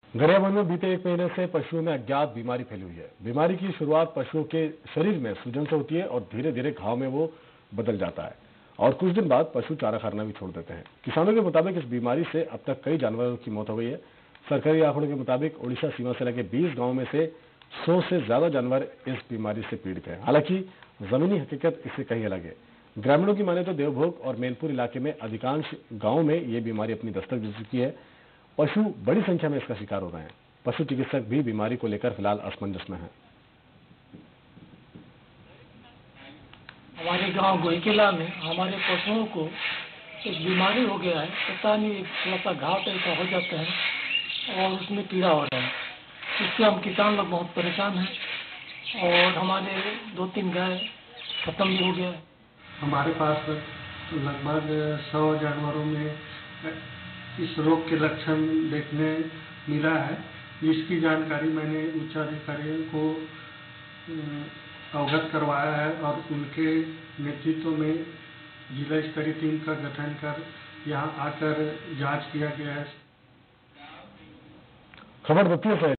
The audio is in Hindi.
गरियाबंद में बीते एक महीने से पशुओं में अज्ञात बीमारी फैली हुई है। बीमारी की शुरुआत पशुओं के शरीर में सूजन से होती है और धीरे धीरे घाव में वो बदल जाता है और कुछ दिन बाद पशु चारा खाना भी छोड़ देते हैं। किसानों के मुताबिक इस बीमारी से अब तक कई जानवरों की मौत हो गई है। सरकारी आंकड़ों के मुताबिक ओडिशा सीमा से लगे 20 गाँव में से 100 से ज्यादा जानवर इस बीमारी से पीड़ित हैं। हालांकि जमीनी हकीकत इससे कहीं अलग है। ग्रामीणों की माने तो देवभोग और मैनपुर इलाके में अधिकांश गाँव में ये बीमारी अपनी दस्तक दे चुकी है। पशु बड़ी संख्या में इसका शिकार हो रहे हैं। पशु चिकित्सक भी बीमारी को लेकर फिलहाल असमंजस में हैं। हमारे गांव गोईकेला में हमारे पशुओं को एक बीमारी हो गया है, पता नहीं थोड़ा सा घाव टाइप का हो जाता है और उसमें कीड़ा हो रहा है। इससे हम किसान लोग बहुत परेशान हैं और हमारे 2-3 गाय खत्म भी हो गया है। हमारे पास लगभग 100 जानवरों में इस रोग के लक्षण देखने मिला है, जिसकी जानकारी मैंने उच्च अधिकारियों को अवगत करवाया है और उनके नेतृत्व में जिला स्तरीय टीम का गठन कर यहाँ आकर जांच किया गया है। खबर